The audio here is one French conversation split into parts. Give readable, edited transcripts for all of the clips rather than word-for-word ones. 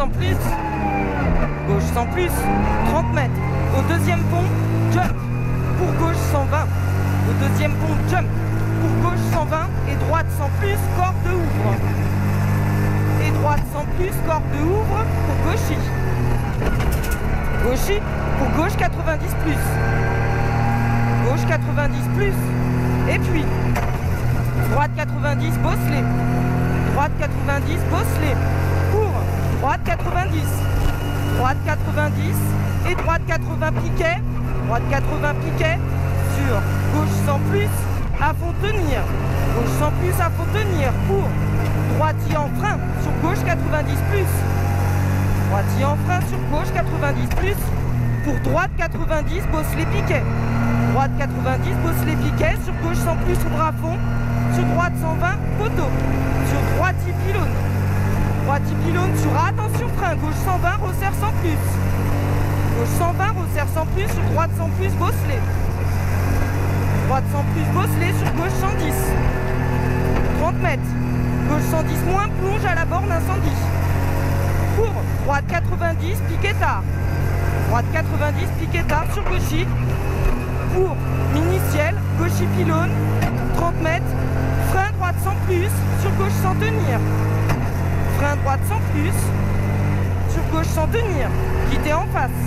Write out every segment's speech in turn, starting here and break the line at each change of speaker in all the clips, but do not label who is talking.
sans plus. Gauche sans plus, 30 mètres. Au deuxième pont, jump. Pour gauche 120. Au deuxième pont, jump. Pour gauche 120 et droite sans plus, corde ouvre. Et droite sans plus, corde ouvre pour gauchy. Gauchy pour gauche 90 plus. Gauche 90 plus. Et puis, droite 90, bosselet. Droite 90, bosselet. Pour droite 90. Droite 90 et droite 80 piquet. Droite 80 piquet sur gauche sans plus à fond tenir. Gauche sans plus à fond tenir pour droitier en frein sur gauche 90 plus. Droitier en frein sur gauche 90 plus. Pour droite 90, bosse les piquets. Droite 90, bosse les piquets. Sur gauche sans plus, ouvre à fond. Sur droite 120, poteau. Sur droitier pylône. Droitier pylône sur attention frein. Gauche 120, resserre sans plus. Gauche 120, resserre sans plus. Sur droite sans plus, bosselet. Droite sans plus, bosselet. Sur gauche 110. 30 mètres. Gauche 110 moins, plonge à la borne incendie. Pour droite 90, piquetard. Droite 90, piquetard sur gauchy. Pour mini-ciel, gauchy pylône, 30 mètres. Frein droite sans plus, sur gauche sans tenir. Frein droite sans plus, sur gauche sans tenir. Quitter en face.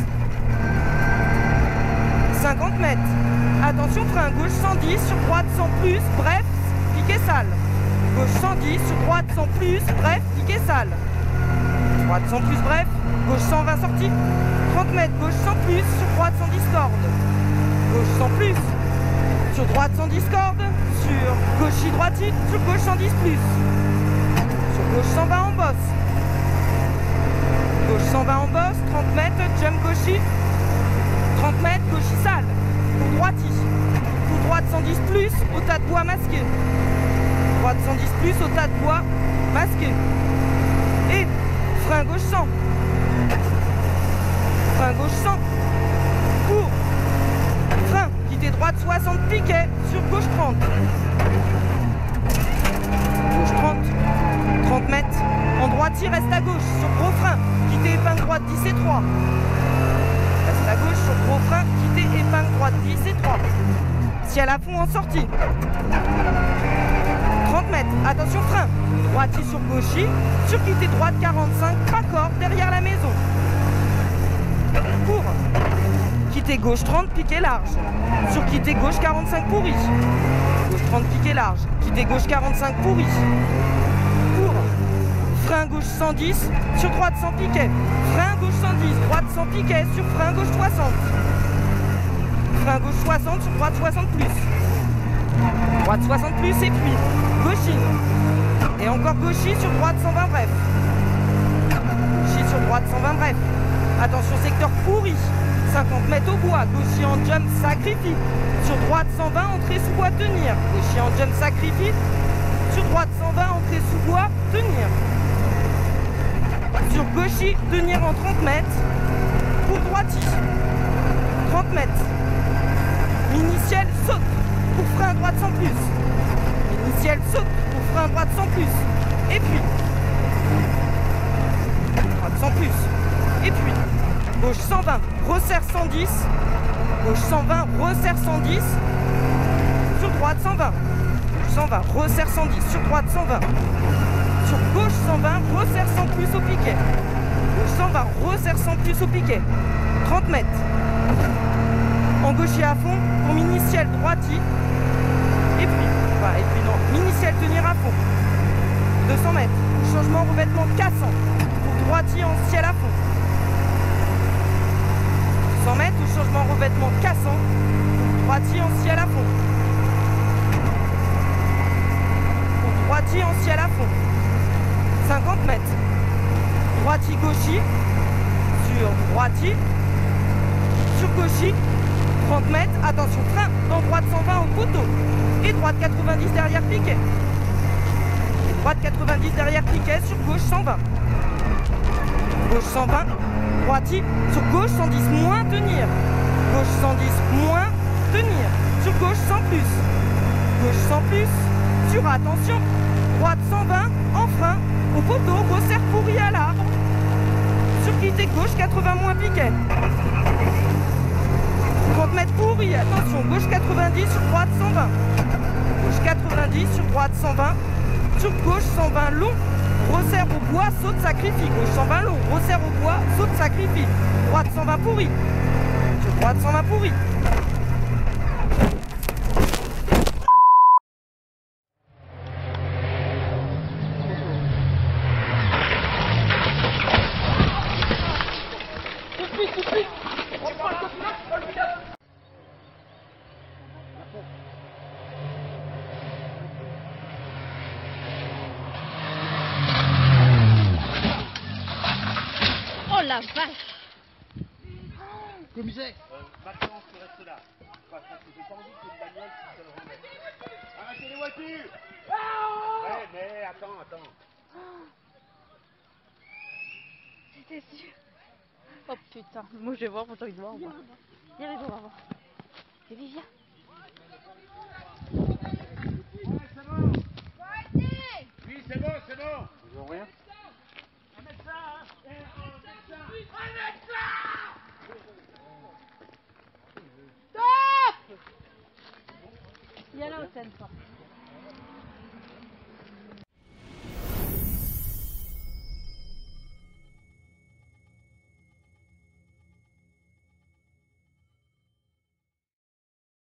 50 mètres. Attention, frein gauche 110, sur droite sans plus, bref, piquet sale. Gauche 110, sur droite sans plus, bref, piquet sale. Droite sans plus, bref, gauche 120 sortie. 30 mètres, gauche sans plus, sur droite sans discorde. Gauche sans plus, sur droite sans discorde. Sur gauchy droitier, sur gauche 110 plus. Sur gauche 120 en bosse. Gauche 120 en bosse, 30 mètres, jump gauchy. 30 mètres, gauchy sale. Pour droitier. Pour droite 110 plus, au tas de bois masqué. Droite 110 plus, au tas de bois masqué. Et frein gauche 100. Frein gauche 100. Pour frein, quitter droite 60 piquets sur gauche 30. Gauche 30. 30 mètres. En droitier, reste à gauche sur gros frein. Quitter épingle droite 10 et 3. Reste à gauche sur gros frein. Quitter épingle droite 10 et 3. Ciel à fond en sortie. 30 mètres. Attention frein. Droitier sur gauchy. Sur quitter droite 45. Raccord derrière la maison. Pour quitter gauche 30, piqué large. Sur quitter gauche 45 pourri. Gauche 30, piqué large. Quitter gauche 45 pourri. Pour frein gauche 110, sur droite sans piquet. Frein gauche 110, droite sans piquet, sur frein gauche 60. Frein gauche 60, sur droite 60 plus. Droite 60 plus et puis gauchy. Et encore gauchy sur droite 120 bref. Gauchy sur droite 120 bref. Attention secteur pourri. 50 mètres au bois, gauchy en jump sacrifie. Sur droite 120, entrée sous bois, tenir. Gauchy en jump sacrifie. Sur droite 120, entrée sous bois, tenir. Sur gauchy, tenir en 30 mètres. Pour droitier. 30 mètres. Mini-ciel, saute. Pour frein droite sans plus. Mini-ciel, saute. Pour frein droite sans plus. Et puis. Droite sans plus. Et puis. Gauche 120, resserre 110. Gauche 120, resserre 110. Sur droite 120. Gauche 120, resserre 110. Sur droite 120. Sur gauche 120, resserre 100 plus au piquet. Gauche 120, resserre 100 plus au piquet. 30 mètres. En gaucher à fond, pour mini-ciel droitier. Et puis non, mini-ciel tenir à fond. 200 mètres. Changement revêtement cassant. Pour droitier en ciel à fond. 100 mètres ou changement revêtement cassant. Pour droitier en ciel à fond. Pour droitier en ciel à fond. 50 mètres. Droitier gauchy. Sur droitier. Sur gauchy. 30 mètres. Attention frein. En droite 120 au poteau. Et droite 90 derrière piquet. Droite 90 derrière piquet. Sur gauche 120. Gauche 120. Droitier, sur gauche 110 moins tenir. Gauche 110 moins tenir. Sur gauche 100 plus. Gauche 100 plus. Sur attention. Droite 120 en frein. Au poteau, resserre pourri à l'arbre. gauche 80 moins piquet. 30 mètres pourri, attention, gauche 90 sur droite 120. Gauche 90 sur droite 120. Sur gauche 120 long, resserre au bois, saute, sacrifie. Gauche 120 long, resserre au bois, saute, sacrifie. Droite 120 pourri. Sur droite 120 pourri.
Oh la vache!
Commissaire Maintenant, tu restes là. Parce que j'ai pas envie que une bagnole puisse le remettre. Arrêtez les voitures. Mais attends.
C'était sûr. Oh putain, moi je vais voir, j'ai envie de voir. Viens, viens, on va voir. Viens, viens.
Ouais, c'est bon. Oui, c'est bon. Ils ont rien. Un médecin, hein. Un médecin.
Viens là, Océane, toi.